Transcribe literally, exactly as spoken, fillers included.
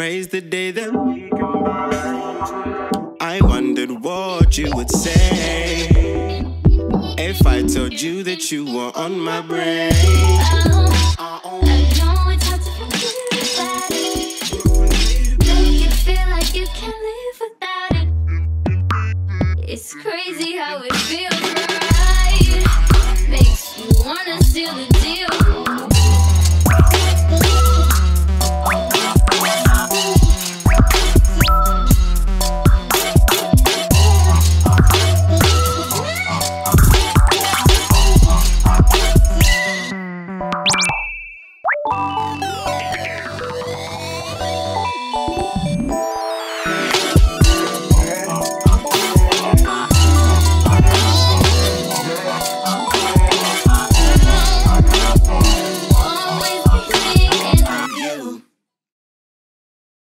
praise the day that we combined. I wondered what you would say if I told you that you were on my brain. I know it's hard to forget about it. Make you feel like you can't live without it. It's crazy how it feels.